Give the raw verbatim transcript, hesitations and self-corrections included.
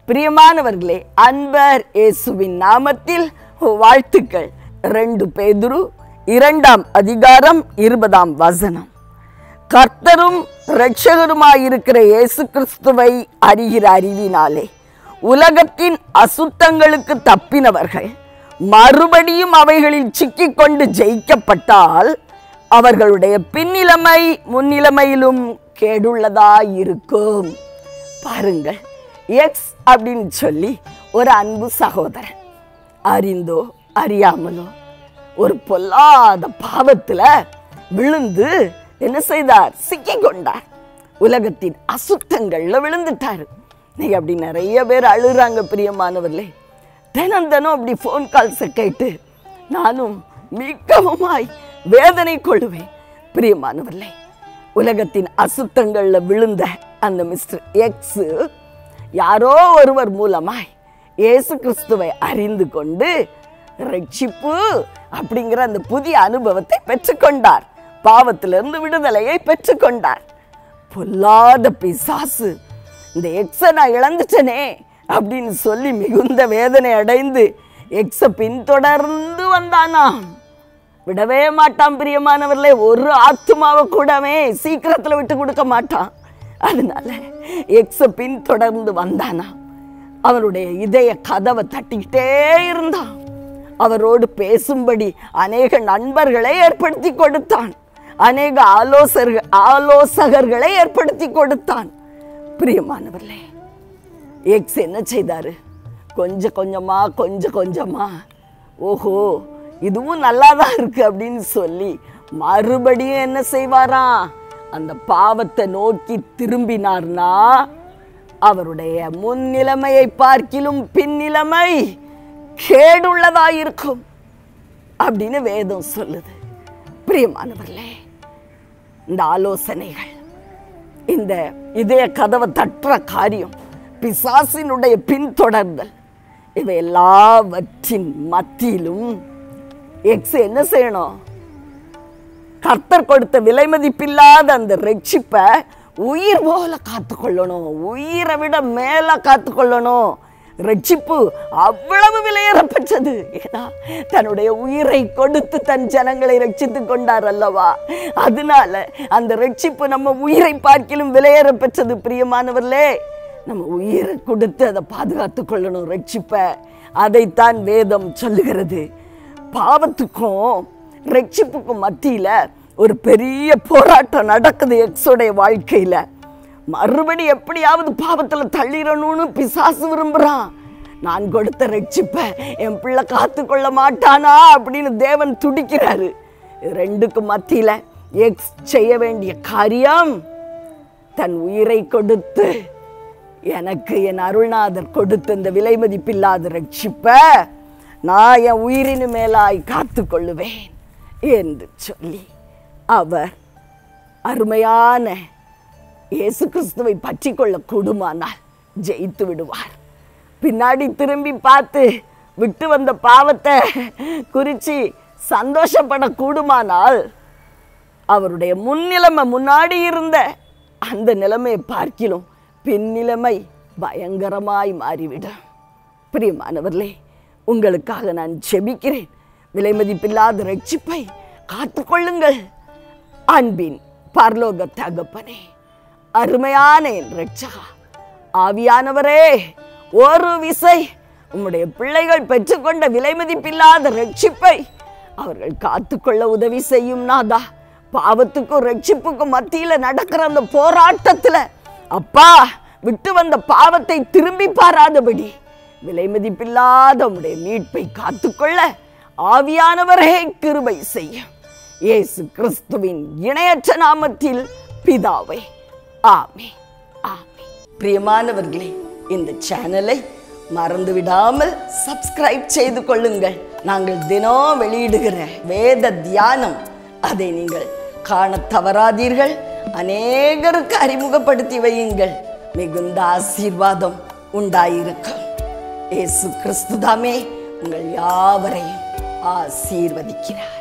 பிரியமானவர்களே, அன்பர் இயேசுவின் நாமத்தில் வாழ்த்துக்கள். ரெண்டு பேதுரு இரண்டாம் அதிகாரம் இருபதாம் வசனம். கர்த்தரும் இரட்சகருமாயிருக்கிற இயேசு கிறிஸ்துவை அறிகிற அறிவினாலே உலகத்தின் அசுத்தங்களுக்கு தப்பினவர்கள் மறுபடியும் அவைகளில் சிக்கிக்கொண்டு ஜெயிக்கப்பட்டால் அவர்களுடைய பின்னிலைமை முன்னிலைமையிலும் கேடுள்ளதாயிருக்கும். பாருங்கள், எக்ஸ் அப்படின்னு சொல்லி ஒரு அன்பு சகோதரன் அறிந்தோ அறியாமலோ ஒரு பொல்லாத பாவத்துல விழுந்து என்ன செய்தார்? சிக்கி கொண்டார். உலகத்தின் அசுத்தங்கள்ல விழுந்துட்டாரு. நீங்க அப்படி நிறைய பேர் அழுறாங்க பிரியமானவர்களே. தினம் தினம் அப்படி போன் கால்ஸை கேட்டு நானும் மிகவுமாய் வேதனை கொள்ளுவேன். பிரியமானவர்களே, உலகத்தின் அசுத்தங்கள்ல விழுந்த அந்த மிஸ்டர் எக்ஸ் யாரோ ஒருவர் மூலமாய் இயேசு கிறிஸ்துவை அறிந்து கொண்டு ரட்சிப்பு அப்படிங்கிற அந்த புதிய அனுபவத்தை பெற்றுக்கொண்டார். பாவத்திலிருந்து விடுதலையை பெற்றுக்கொண்டார். பொல்லாத பிசாசு இந்த எக்ஸை நான் இழந்துட்டனே அப்படின்னு சொல்லி மிகுந்த வேதனை அடைந்து எக்ஸை பின்தொடர்ந்து வந்தானா. விடவே மாட்டான் பிரியமானவர்களே. ஒரு ஆத்துமாவை கூடவே சீக்கிரத்தில் விட்டு கொடுக்க மாட்டான். அதனால எக்ஸ பின் தொடர்ந்து வந்தானா. அவனுடைய இதய கதவை தட்டிக்கிட்டே இருந்தான். அவரோடு பேசும்படி அநேக நண்பர்களை ஏற்படுத்தி கொடுத்தான். அநேக ஆலோசகர்கள் ஆலோசகர்களை ஏற்படுத்தி கொடுத்தான். பிரியமானவர்களே, எக்ஸ் என்ன செய்தாரு? கொஞ்சம் கொஞ்சமா கொஞ்சம் கொஞ்சமா ஓஹோ இதுவும் நல்லா தான் இருக்கு அப்படின்னு சொல்லி மறுபடியும் என்ன செய்வாராம்? அந்த பாவத்தை நோக்கி திரும்பினார்னா அவருடைய முன்னிலைமையை பார்க்கிலும் பின்னிலைமை கேடுள்ளதாயிருக்கும் அப்படின்னு வேதம் சொல்லுது. பிரியமானவர்களே, இந்த ஆலோசனைகள், இந்த இதய கதவை தட்டுற காரியம், பிசாசினுடைய பின்தொடர்தல், இவை எல்லாவற்றின் மத்தியிலும் எக்ஸ் என்ன செய்யணும்? கர்த்தர் கொடுத்த விலை மதிப்பில்லாத அந்த ரட்சிப்பை உயிர் போல காத்துக்கொள்ளணும். உயிரை விட மேல காத்துக்கொள்ளணும். ரட்சிப்பு அவ்வளவு விலையேறப்பட்டது. ஏன்னா தன்னுடைய உயிரை கொடுத்து தன் ஜனங்களை ரட்சித்து கொண்டார் அல்லவா. அதனால அந்த ரட்சிப்பு நம்ம உயிரை பார்க்கிலும் விலையேறப்பட்டது. பிரியமானவர்களே, நம்ம உயிரை கொடுத்து அதை பாதுகாத்து கொள்ளணும் ரட்சிப்பை. அதைத்தான் வேதம் சொல்லுகிறது. பாவத்துக்கும் ரட்சிப்புக்கும் மத்தியில ஒரு பெரிய போராட்டம் நடக்குது எக்ஸோடைய வாழ்க்கையில. மறுபடி எப்படியாவது பாவத்துல தள்ளிடணும்னு பிசாசு விரும்புறான். நான் கொடுத்த ரட்சிப்பை என் பிள்ளை காத்து கொள்ள மாட்டானா அப்படின்னு தேவன் துடிக்கிறாரு. ரெண்டுக்கு மத்தியில எக்ஸ் செய்ய வேண்டிய காரியம், தன் உயிரை கொடுத்து எனக்கு என் அருள்நாதர் கொடுத்த இந்த விலை மதிப்பில்லாத ரட்சிப்பை நான் என் உயிரினு மேலாய் காத்து கொள்ளுவேன் என்று சொல்லி அவர் அருமையான இயேசு கிறிஸ்துவை பற்றி கொள்ள கூடுமானால் ஜெயித்து விடுவார். பின்னாடி திரும்பி பார்த்து விட்டு வந்த பாவத்தை குறித்து சந்தோஷப்பட கூடுமானால் அவருடைய முன்னிலைமை, முன்னாடி இருந்த அந்த நிலைமையை பார்க்கிலும் பின்னிலைமை பயங்கரமாய் மாறிவிடும். பிரியமானவர்களே, உங்களுக்காக நான் ஜெபிக்கிறேன். விலை மதிப்பில்லாத ரட்சிப்பை காத்துக்கொள்ளுங்கள். அன்பின் பரலோக தகப்பனே, அருமையான என் ரட்சகா, ஆவியானவரே, ஒரு விசை உம்முடைய பிள்ளைகள் பெற்றுக்கொண்ட விலை மதிப்பில்லாத ரட்சிப்பை அவர்கள் காத்துக்கொள்ள உதவி செய்யும் நாதா. பாவத்துக்கும் ரட்சிப்புக்கும் மத்தியில நடக்கிற அந்த போராட்டத்துல அப்பா விட்டு வந்த பாவத்தை திரும்பி பாராதபடி விலை மதிப்பில்லாத உம்முடைய மீட்பை காத்துக்கொள்ள ஆவியானவரே கிருபை செய்யும். இயேசு கிறிஸ்துவின் இணையற்ற நாமத்தில் பிதாவே, ஆமென், ஆமென். பிரியமானவர்களே, இந்த சேனலை மறந்து விடாமல் சப்ஸ்கிரைப் செய்து கொள்ளுங்கள். நாங்கள் தினம் வெளியிடுகிற வேத தியானம், அதை நீங்கள் காண தவறாதீர்கள். அநேகருக்கு அறிமுகப்படுத்தி வையுங்கள். மிகுந்த ஆசீர்வாதம் உண்டாயிருக்கும். இயேசு கிறிஸ்து தாமே உங்கள் யாவரையும் ஆசீர்வதிக்கிறார்.